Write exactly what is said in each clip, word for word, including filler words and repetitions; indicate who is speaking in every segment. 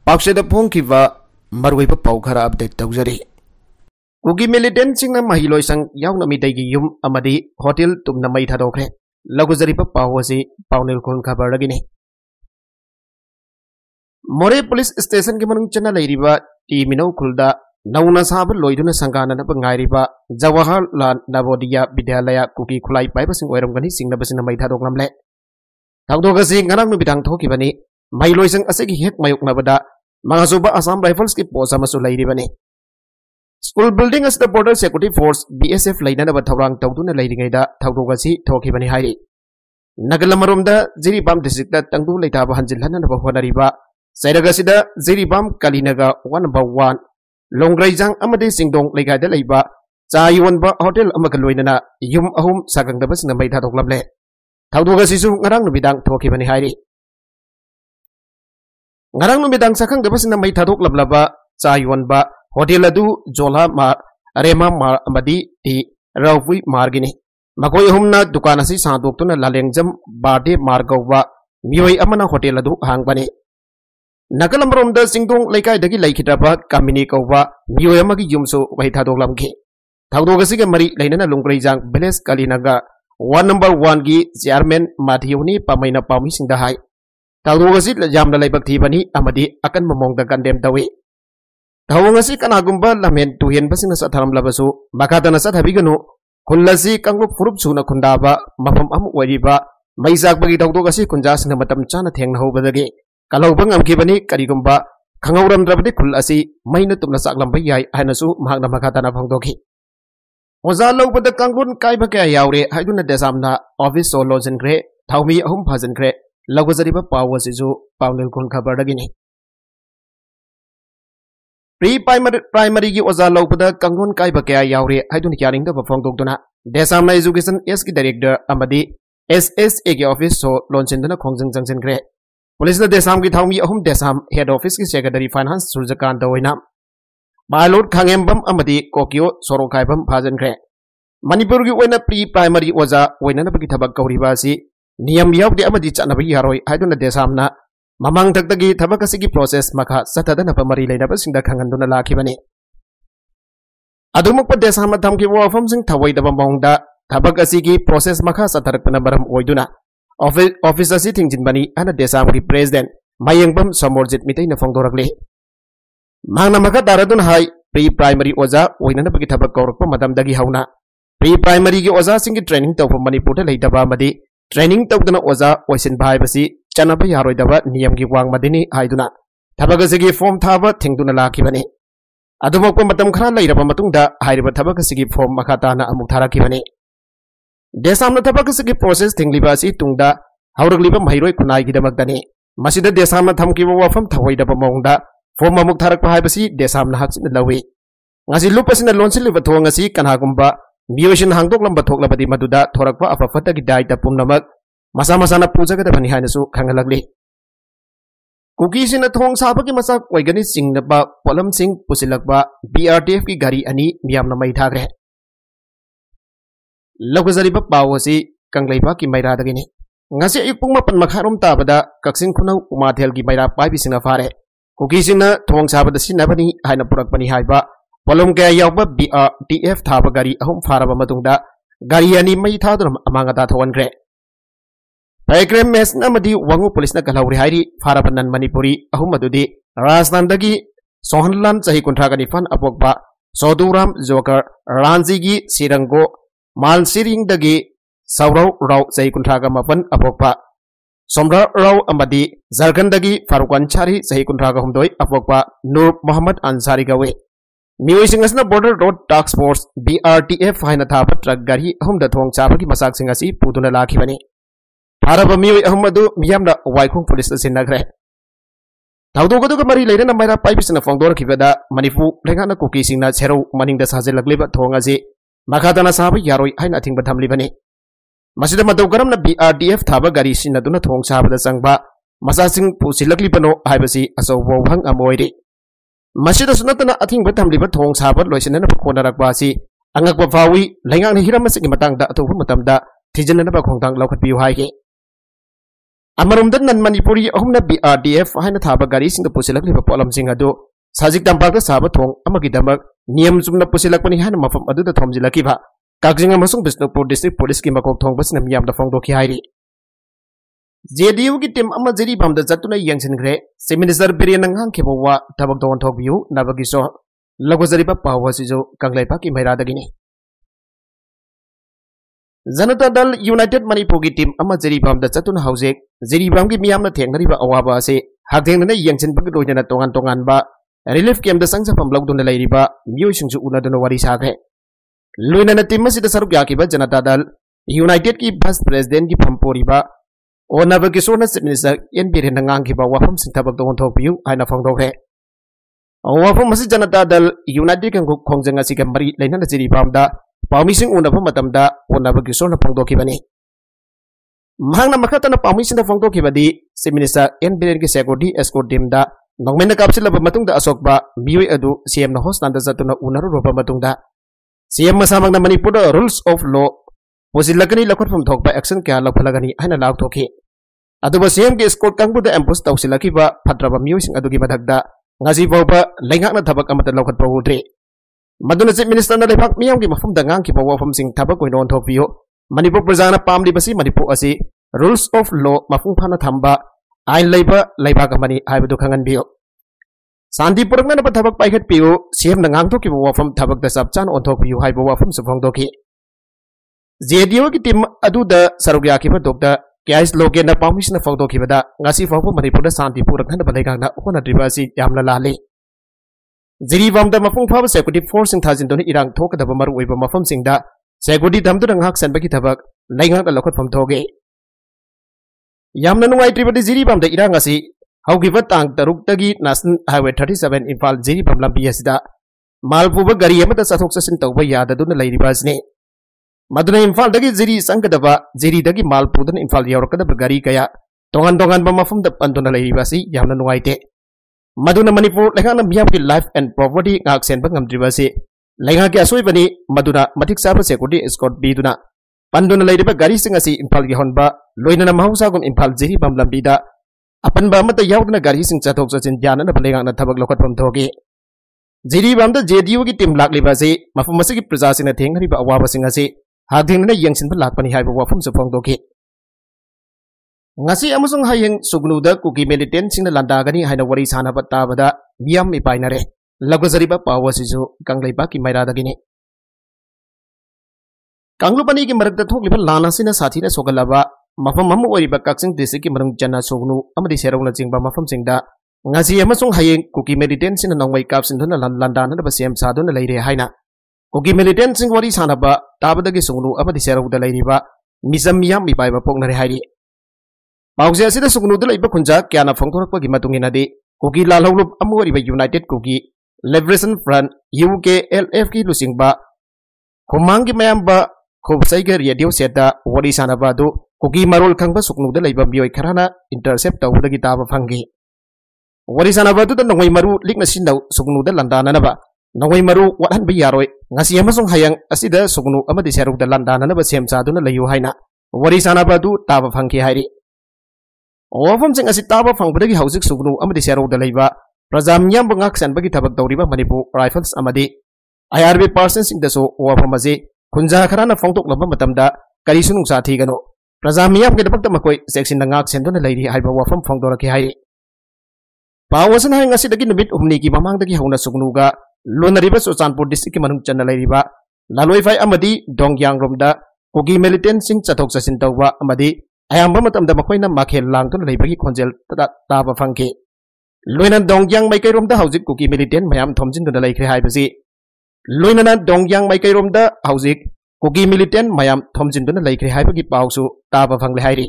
Speaker 1: पाक्सेदा फोंखिबा मरुइबा पाउ खरा अपडेट तौजरी कुकी मिलिटेंट सिंगना महिलोइसंग याउना मिदैगी युम अमदी होटल तुमना मई थादोखरे लगुजरीबा पाउ असी पाउनेल कोन खबरदगिनी मोरे पुलिस स्टेशन के मनुंग चना लैरिबा टी मिनौ खुलदा नौना साब लोइदुना संगाना बंगाइरिबा जवाहरलाल नवोदया विद्यालय कुकी खुलाई पाइबसिंग ओइरमगनी सिंगनबसिना मई थादोखलमले थाउदोगसी ngaraang nubidang thokibani महिलोइसंग असगी हेक मायोकनबदा मंगासुबा असम राइफल्स की पोस्ट अमसु लैरिबनी school building as the border security force BSF लैननबा थौरांग तौदुना लैरिङैदा थाउदोगसी थोखिबनी हाइरि नगलमरोमदा जिरिबाम डिस्ट्रिक्ट तंगदु लैताबा हंजिलहननबा होनरिबा सैरगसिदा जिरिबाम कलिनगा वन नंबर वन लोंग्रैजांग अमदे सिंगदोंग लैगायदा लैबा चायोनबा होटल अमगा लोइनना युम अहुम सागंगदबसिना मै थादोक्लमले थाउदोगसिसु ngaraang nubidang thokibani hairi ngaraang nubidang sakhangdabasina mai thadoklamlaba chayonba hotel adu jola ma rema mar amadi ti rawui margini makoi humna dukan asi sadoktuna lalengjam bade margawwa mioi amana hotel adu hangbani nagalamromda singdong laikai dagi laikhitaba kamini kawwa mioi amagi yumsu wai thadoklamki thawdogasiga mari lainana lungreijang village kalinaga one number one gi chairman mathiuni pamaina pami singda hai tawdogasi jamna laibak thibani amadi akan mamongda kandem tawi tawngasi kanagumba lamen tuhen basina satharam labasu makadana sathabiganu kullasi kanglu furup suna khundaba mafam am wariba maizak bagi tawdogasi kunjasna matam chana thengna hobadagi kalawbang amkibani karigumba khangauram drabadi kullasi maina tumna saklambai yai hanasu mahakna makadana phangdoki ओजा लौबद कांगुन काइबा क्या यावरे हाइदुना देसामना office solo जनग्रे थाउमी अहुम फाजनग्रे लगुजरिबा पावसिजु पाउनेल कुन खबरदगिनी pre primary primary की ओजा लौबद कांगुन काइबा क्या यावरे हाइदुना क्यारिंगदा बफोंगदोक्तुना देसामना एजुकेशन एस की डायरेक्टर अमदी एसएसए के ऑफिस सो लॉन्चिंदना खोंजंग जंगजनग्रे पुलिस ने देसाम की थाउमी अहुम देसाम हेड ऑफिस की सेक्रेटरी फाइनेंस सुरजकांत दोइना बालोड खांगेंबम अमदी कोकियो सोरोखाइबम फाजनग्रे मणिपुर की ओइना प्री प्राइमरी ओजा ओइननबगी थबक कौरिबासी नियम यावदि अमदी चनबी यारोय हाइदुना देसामना ममंग तकदगी थबक असिगी प्रोसेस मखा सतदनब मरी लैनबसिंगदा खंगनदुना लाखिबनी अदुमुक देसाम थमकी वफमसिंग थवैदब मौंगदा थबक असिगी प्रोसेस मखा सतरकपना मरम ओइदुना ऑफिस ऑफिस असि थिंजिनबनी अना देसाम की प्रेसिडेंट मायंगबम समोरजित मितैना फोंदोरकले मांगना मखा दारदुन हाई प्री प्राइमरी ओजा ओइननबगी थबक कौरकप मदमदगी हौना प्री प्राइमरी की ओजा सिंगी ट्रेनिंग तौब मणिपुर लैतबा मदी ट्रेनिंग तौदना ओजा ओइसिनबा हाइबसी चनब यारोइदबा नियम की वांग मदिनी हाइदुना थबक असिगी फॉर्म थाबा थिंगदुना लाखिबनी अदुमक मतम खरा लैरबा मतुंगदा हाइरिबा थबक असिगी फॉर्म मखा ताना अमुक थाराखिबनी देसामना थबक असिगी प्रोसेस थिंगलिबा असि तुंगदा हौरगलिबा महिरोय खुनाइगिदमकदनी मसिदा देसामना थमकिबा वफम थवैदबा मौंगदा फॉर्म अमुक थारक हाइबसी देसामना हक्सिन लवी ngasi lupasina lonsilliba thongasi kanagumba miyoisin hangdoklambe thoklabadi maduda thorakpa afafatagi daita pumnamak masa masana pujagadabani hainasu khangalagli kukisina thong sabagi masak oigani singnaba polam sing pusilakba B R T F ki gari ani miyamna mai thagre loguzariba pawasi kanglaiba ki mairadagini ngasi ayuk mapan makharom tabada kaksin khunau umathel ki maira paibisina fare kukisina thong sabada sinabani haina purakpani haiba polom kaya yawba B R T F thaba gari ahum faraba matungda gari ani mai thadram amanga ta thawangre Paikrem mesna madi wangu police na kalawri hairi farabanan manipuri ahum madudi rajasthandagi sohanlan sahi kuntraga nifan apokba soduram joker ranjigi sirango malsiring dagi saurau rau sahi kuntraga mapan apokba somra rau amadi Jharkhandagi Farukan Chari sahi kuntraga humdoi apokba Nur Muhammad Ansari gawe Miyoising asna border road task force B R T F haina thaba truck gari ahumda thong chabagi masak singasi puduna lakhibani Haraba miyoi ahumadu miyamna waikung police sinagre Tawdogaduga mari leirana maira paibisina fongdor kibada manifu lengana kuki singna chero maningda sajilagliba thongasi makadana sabi yaroi haina athingba thamlibani masida madawgaramna B R T F thaba gari sinaduna thong chabada sangba masasing pusilaglibano haibasi asobo hang amoiri masida sunatana athingba thamliba thong chaba loisinana khonarakba asi angakba fawi lengang hirama sigi matangda atobu matamda thijanana ba khongtang laukhatpiu haige अमरुमद नन मणिपुरी अहुमना B R D F हाइना थाबा गाड़ी सिंग पुसिलकलिबा पोलमसिंग अदु साजिक तंपाक साबा थोंग अमगिदमक नियम चुमना पुसिलकपनि हाइना मफम अदुदा थोमजिलकिबा कागजिंग अमसुंग बिष्णुपुर डिस्ट्रिक्ट पुलिस की मकोक थोंगबसिना मियामदा फोंगदोखि हाइरि जेडीयू की टीम अमा जेरी बामदा जतुना यंगसिनग्रे चीफ मिनिस्टर बिरेन नंगांखिबा वा थबक दोन थोकबियु नबगिसो लगोजरिबा पावसिजो कंगलाइपा की मैरादगिनी जनता दल यूनाइटेड मणिपुर की टीम अमा जेरीबाम द चतुन हौजेक जेरीबाम की मियाम न थेंगरिबा अवाबा असे हागथेंगना यंगसिनबग लोइना तोंगान तोंगानबा रिलीफ कैम्प द संगसफम लौदुना लैरिबा मियोइसिंगजु उनादुना वारी सागे लोइना टीम मसिद सरुक याकिबा जनता दल यूनाइटेड की वाइस प्रेसिडेंट की फमपोरिबा ओनाब किशोरना चीफ मिनिस्टर एन बिरेन नंगांखिबा वाफम सिंथबक दोन थोकबियु हाइना फोंगदोखरे वाफम मसि जनता दल यूनाइटेड कंगु खोंजंग असिगा मरी लैना जेरीबाम दा पाउमिसिंग उनब मतमदा ओनब किशोरना फोंगदोखिबनी महंगना मखतना पाउमिसिंग फोंगदोखिबदी चीफ मिनिस्टर एन बिरेन की सेक्यूरिटी एस्कोर्ट टीम दा नोंमेना कापसिलब मतुंगदा अशोकबा मियोय अदु सीएम न होस्तांदा जतुना उनरुरोब मतुंगदा सीएम मसामंगना मणिपुर रूल्स ऑफ लॉ पुसिलकनी लखोटफम थोकबा एक्शन क्या लखलगनी हाइना लाउथोखि अदुबा सीएम के एस्कोर्ट कांगबुदा एम्बुस तौसिलकिबा फत्रबा मियोयसिंग अदुगी मथकदा ngasi fawba laingakna thabak amata lawkhatpa udre maduna chief minister na lephak miyam ki mafum da ngang ki bawa fam sing thabak koi non thokpiyo manipur prajana pamli basi manipur asi rules of law mafung phana thamba ain leiba leibak amani haibadu khangan biyo santi purangna na thabak paikhat piyo cm na ngang thokki bawa fam thabak da sabchan on thokpiyo haiba wa fam sufong dokhi jedio ki team adu da sarugya ki ba dokta कैस लोगे न पामिस न फोंदोखिबदा ngasi फावबो Manipur दा शांति पुरखन बलेगांगना ओना द्रिबासी यामला लाले जिरीबाम दा मफुंग फाब security force सिंग थाजिन दोनि इरांग थोकदब मरु ओइबा मफम सिंग दा सेक्यूरिटी दमदु ngak संबकी थबक लाइंगांग दा लखत फम थोगे यामना नुवाई त्रिबदी जिरीबाम दा इरांग asi हौगिबा तांग तरुक तगी national highway thirty-seven Imphal Jiribam लंबी असिदा मालपुबा गाड़ी अमदा सथोक ससिन तौबा याददुन लैरिबासने मदुना इंफाल दगी जिरी संगदबा जिरी दगी मालपुदन इंफाल यावरकदब गाड़ी कया तोंगान तोंगान बा मफम द पंदुना लैरिबासी यामना नुवाइते मदुना मणिपुर लेखाना मियाम की life and property ngak senba ngamdribasi लेखा के असोइबनी मदुना मथिक साबा सेक्यूरिटी एस्कॉर्ट बीदुना पंदुना लैरिबा गाड़ी सिंग asi इंफाल की होनबा लोइना महौसागुम इंफाल जिरी बम लंबीदा अपनबा मत यावदना गाड़ी सिंग चथोक चचिन यानना बलेगांगना थबक लोखतपम थोगे जिरी बम द जेडीयू की टीम लाकलिबासी मफम मसिगी प्रजा सिंग थेंगरिबा अवाबा सिंग asi हागथेंगना यंगसिनबा लाकपनि हाइबा वाफम सफोंदोखि ngasi amusung hayeng sugnuda kuki militant singna landagani haina wari sanaba tabada miam mipainare lagozariba pawasisu kanglaiba ki mairadagini kanglupani ki marakta thokliba lana sina sathina sogalaba mafam mamu oriba kaksing district ki marung janna sugnu amadi serongna jingba mafam singda ngasi amusung hayeng kuki militant sina nongwai kapsinduna landana ba sem saduna leire haina kuki militant sing wari sanaba tabada ki sugnu amadi serongda leiriba misam miam mipaiba poknare hairi पाउसे असिदा सुगनुद लैबा खुंजा क्याना फोंथोरकपगी मतुंगिनादि कुकी लालहौलुप अमोरिबा United Kuki Liberation Front U K L F की लुसिंगबा खुमांगी मयामबा खुबसैगा रेडियो सेटा वरी सानाबा दु कुकी मरोल खंगबा सुगनुद लैबा मियोय खराना इंटरसेप्ट तौदगी ताबा फंगी वरी सानाबा दु नंगै मरु लिकना सिनौ सुगनुद लंदानानबा नंगै मरु वहनबा यारोय ngasi amasung hayang asida sugnu amadi serukda landananaba semsaduna layu haina वरी सानाबा दु ताबा फंगी हाइरि वफम सिंग असि ताबा फंगबदगी हौजिक सुगनु अमदि सेरोदा लैबा प्रजाम याम ngak sanbagi thabak tawriba manipur rifles amadi I R B person sing daso wafam aje khunja kharana phongtok laba matamda kari sunung sa thigano प्रजाम याम के दबक तमकोय section ngak sendona lairi haiba wafam phongdoraki hairi पावसन हाय ngasi dagi numit umni ki mamang dagi hauna sugnuga lonariba Churachandpur district ki manung channa lairiba laloi fai amadi dongyang romda kogi militant sing chathok chasin tawba amadi ayamba matamda makoina makhel langtun leibagi khonjel taba fangke loina dongyang maikai romda haujik kuki militant mayam thomjin duna laikre haibasi loina na dongyang maikai romda haujik kuki militant mayam thomjin duna laikre haibagi pausu taba fangle hairi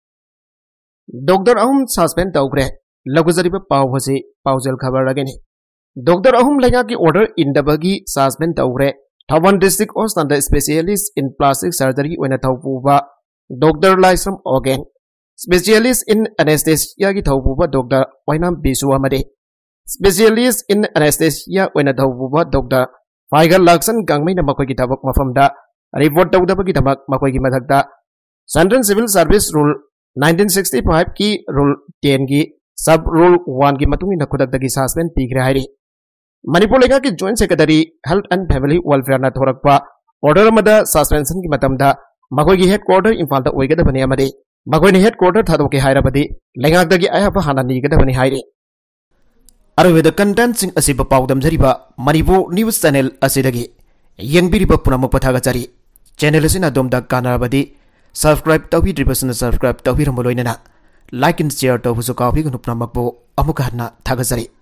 Speaker 1: doctor ahum suspend tawgre laguzariba pawhasi paujel khabar ageni doctor ahum laga ki order indabagi suspend tawgre Thawan district hospital specialist in plastic surgery when a thawpuba Doctor Laisram Ogen, specialist in anesthesia ki thawpuba Doctor Wainam Bisu Amade, specialist in anesthesia when a thawpuba Doctor Faigal Laksan Gangmai na makoy ki tabak mafamda report tawdaba ki tabak makoy ki madagda Central Civil Service Rule nineteen sixty-five की rule ten की सब rule one की मतुंग इन खुदक दगी suspend पीखरे हाइरी Manipur लेखा की joint secretary health and family welfare ना थोरकपा order मदा suspension की मतमदा मखोगी headquarter Imphal दा ओइगदबने अमदे मखोइने हेडक्वार्टर थादोके हाइरबदि लेंगाकदगी आयाब हाना नीगदबने हाइरी अरुवेद कंटेंट सिंग असिब पाउदमजरिबा मणिपुर न्यूज चैनल असिदगी यंगबिरिबा पुनमक पथागचरी चैनल असिना दोमदा कानारबदि सब्सक्राइब तौबिद्रिबसना सब्सक्राइब तौबिरम लोइनना लाइक एंड शेयर तौबुसु काबिगनु पुनमकबो अमुक हन्ना थागचरी।